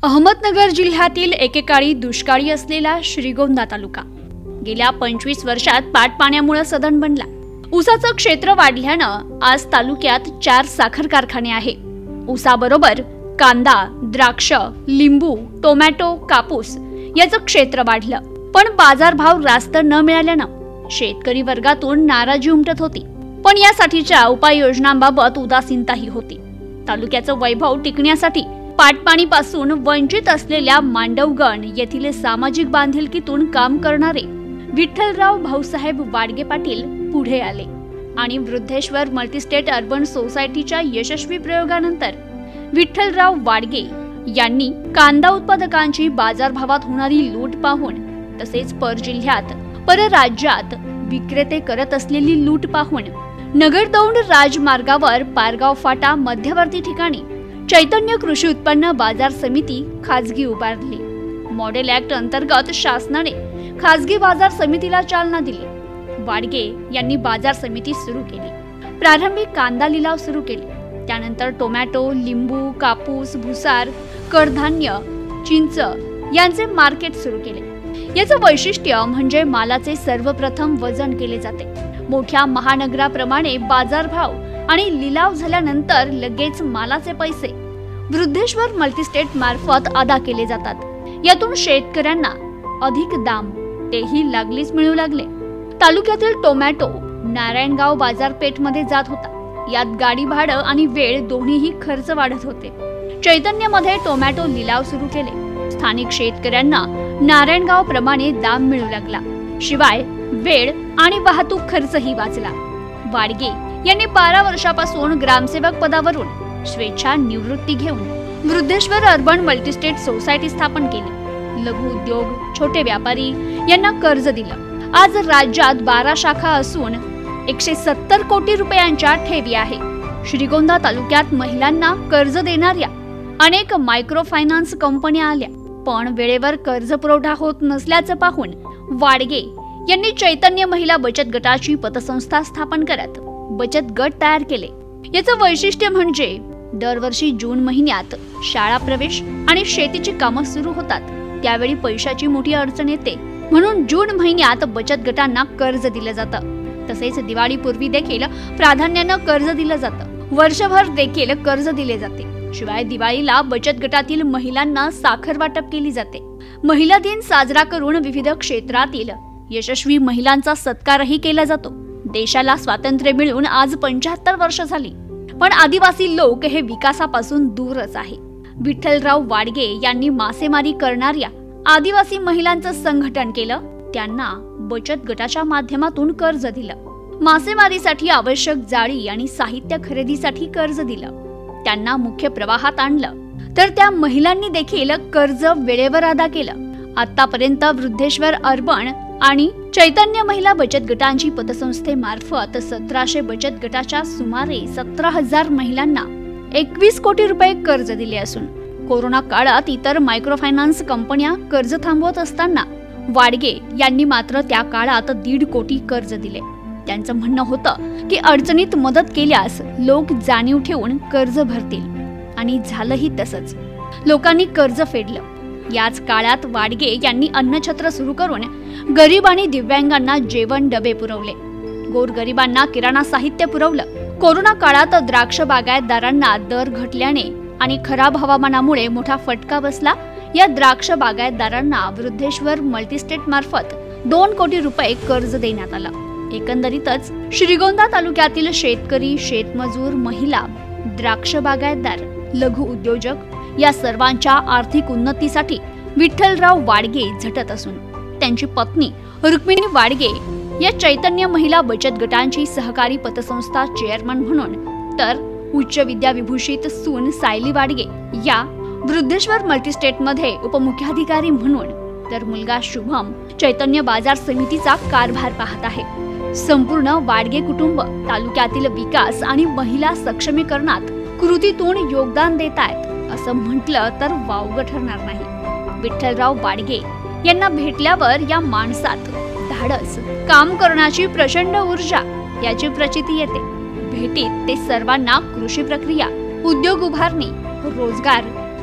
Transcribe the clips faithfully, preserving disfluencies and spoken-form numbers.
अहमदनगर जिल्ह्यातील एकेकाळी दुष्काळी असलेला श्रीगोंदा तालुका गेल्या पंचवीस वर्षात पाटपाण्यामुळे सधन बनला। ऊसाचं क्षेत्र वाढल्यानं आज तालुक्यात चार साखर कारखाने आहे। ऊसाबरोबर कांदा, द्राक्ष, लिंबू, टोमॅटो, कापूस याचं क्षेत्र वाढलं, पण बाजारभाव रास्त न मिळाल्यानं शेतकरी वर्गातून नाराजी उमटत होती। पण यासाठीच्या उपाययोजनांबाबत उदासीनताही होती। तालुक्याचं वैभव टिकण्यासाठी पाटपाणीपासून वंचित असलेल्या मांडवगण येथील सामाजिक बांधिलकीतून काम करणारे विठ्ठलराव भाऊसाहेब वाडगे पाटील पुढे आले आणि वृद्धेश्वर मल्टीस्टेट अर्बन सोसायटीच्या यशस्वी प्रयोगानंतर विठ्ठलराव वाडगे यांनी कांदा उत्पादकांची बाजारभावात होणारी लूट पाहून, तसेच पर जिल्ह्यात परराज्यात विक्रेते करत असलेली लूट पाहून नगरदौंड राजमार्गावर पारगाव फाटा मध्यवर्ती ठिकाणी चैतन्य कृषी उत्पन्न बाजार समिती खाजगी उभारली। मॉडेल ऍक्ट अंतर्गत शासनाने खाजगी बाजार समितीला चालना दिली। वाडगे यांनी बाजार समिती सुरू केली। प्रारंभी कांदा लिलाव सुरू केले, त्यानंतर टोमॅटो, लिंबू, कापूस, भुसार, कडधान्य, चिंच यांचे मार्केट सुरू केले। याचं वैशिष्ट्य म्हणजे मालाचे सर्वप्रथम वजन केले जाते। मोठ्या महानगराप्रमाणे बाजारभाव आणि लिलाव झाल्यानंतर लगेच मालाचे पैसे वृद्धेश्वर मल्टीस्टेट मार्फत अदा केले जातात। यातून शेतकऱ्यांना अधिक दाम तेही लागलीच मिळू लागले। तालुक्यातील टोमॅटो नारायणगाव बाजारपेठमध्ये जात होता। यात गाडी भाडं आणि वेळ दोन्हीही खर्च वाढत होते। चैतन्यमध्ये टोमॅटो लिलाव सुरू केले। स्थानिक शेतकऱ्यांना नारायणगाव प्रमाणे दाम मिळू लागला, शिवाय वेळ आणि वाहतूक खर्चही वाचला। वाडगे यांनी बारा वर्षापासून ग्रामसेवक पदावरून स्वेच्छा निवृत्ती घेऊन वृद्धेश्वर अर्बन मल्टीस्टेट सोसायटी स्थापन केली। लघु उद्योग, छोटे व्यापारी यांना कर्ज दिलं। आज राज्यात बारा शाखा असून एकशे सत्तर कोटी रुपयांच्या ठेवी आहे। श्रीगोंदा तालुक्यात महिलांना कर्ज देणाऱ्या अनेक मायक्रो फायनान्स कंपन्या आल्या, पण वेळेवर कर्ज पुरवठा होत नसल्याचं पाहून वाडगे यांनी चैतन्य महिला बचत गटाची पतसंस्था स्थापन करत बचत गट तयार केले। याचं वैशिष्ट्य म्हणजे दरवर्षी जून महिन्यात शाळा प्रवेश आणि शेतीची कामं सुरू होतात, त्यावेळी पैशाची मोठी अडचण येते, म्हणून जून महिन्यात बचत गटांना कर्ज दिलं जातं। तसेच दिवाळीपूर्वी देखील प्राधान्यानं कर्ज दिलं जातं। वर्षभर देखील कर्ज दिले जाते। शिवाय दिवाळीला बचत गटातील महिलांना साखर वाटप केली जाते। महिला दिन साजरा करून विविध क्षेत्रातील यशस्वी महिलांचा सत्कारही केला जातो। देशाला स्वातंत्र्य मिळून आज पंच्याहत्तर वर्ष झाली, पण आदिवासी लोक हे विकासापासून दूरच आहे। विठ्ठलराव वाडगे यांनी मासेमारी करणाऱ्या आदिवासी महिलांचं संघटन केलं, त्यांना बचत गटाच्या माध्यमातून कर्ज दिलं। मासेमारीसाठी आवश्यक जाळी आणि साहित्य खरेदीसाठी कर्ज दिलं, त्यांना मुख्य प्रवाहात आणलं, तर त्या महिलांनी देखील कर्ज वेळेवर अदा केलं। आतापर्यंत वृद्धेश्वर अर्बन आणि चैतन्य महिला बचत गटांची पतसंस्थेमार्फत सतराशे बचत गटाच्या सुमारे सतरा हजार महिलांना एकवीस कोटी रुपये कर्ज दिले असून कोरोना काळात इतर मायक्रो फायनान्स कंपन्या कर्ज थांबवत असताना वाडगे यांनी मात्र त्या काळात दीड कोटी कर्ज दिले। त्यांचं म्हणणं होतं की अडचणीत मदत केल्यास लोक जाणीव ठेवून कर्ज भरतील, आणि झालंही तसंच। लोकांनी कर्ज फेडलं। याच काळात वाडगे यांनी अन्नछत्र सुरू करून गरीब आणि दिव्यांगांना जेवण डबे पुरवले, गोरगरिबांना किराणा साहित्य पुरवलं। कोरोना काळात द्राक्ष बागायतदारांना दर घटल्याने आणि खराब हवामानामुळे मोठा फटका बसला। या द्राक्ष बागायतदारांना वृद्धेश्वर मल्टीस्टेट मार्फत दोन कोटी रुपये कर्ज देण्यात आलं। एकंदरीतच श्रीगोंदा तालुक्यातील शेतकरी, शेतमजूर, महिला, द्राक्ष बागायतदार, लघु उद्योजक या सर्वांच्या आर्थिक उन्नतीसाठी विठ्ठलराव वाडगे झटत असून त्यांची पत्नी रुक्मिणी वाडगे या चैतन्य महिला बचत गटांची सहकारी पतसंस्था चेअरमन म्हणून, तर उच्च विद्याविभूषित सून सायली वाडगे या वृद्धेश्वर मल्टीस्टेटमध्ये उपमुख्याधिकारी म्हणून, तर मुलगा शुभम चैतन्य बाजार समितीचा कारभार पाहत आहे। संपूर्ण वाडगे कुटुंब तालुक्यातील विकास आणि महिला सक्षमीकरणात कृतीतून योगदान देत आहेत असं म्हटलं तर वावगं ठरणार नाही। विठ्ठलराव वाडगे यांना भेटल्यावर या माणसात धाडस, काम करण्याची प्रचंड ऊर्जा याची प्रचिती येते। भेटीत ते सर्वांना कृषी प्रक्रिया, उद्योग उभारणी, रोजगार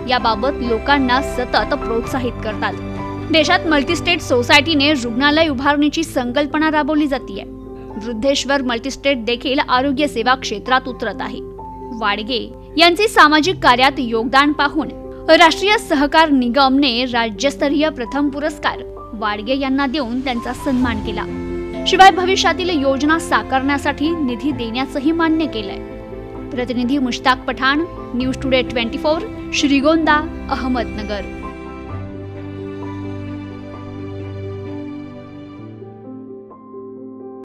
याबाबत लोकांना सतत प्रोत्साहित करतात। देशात मल्टीस्टेट सोसायटीने रुग्णालय उभारणीची संकल्पना राबवली जाते। वृद्धेश्वर मल्टीस्टेट देखील आरोग्य सेवा क्षेत्रात उतरत आहे। वाडगे यांचे सामाजिक कार्यात योगदान पाहून राष्ट्रीय सहकार निगमने राज्यस्तरीय प्रथम पुरस्कार वाडगे यांना देऊन त्यांचा सन्मान केला। शिवाय भविष्यातील योजना साकारण्यासाठी निधी देण्याचंही मान्य केलंय। प्रतिनिधी मुश्ताक पठाण, न्यूज टुडे चोवीस, श्रीगोंदा, अहमदनगर।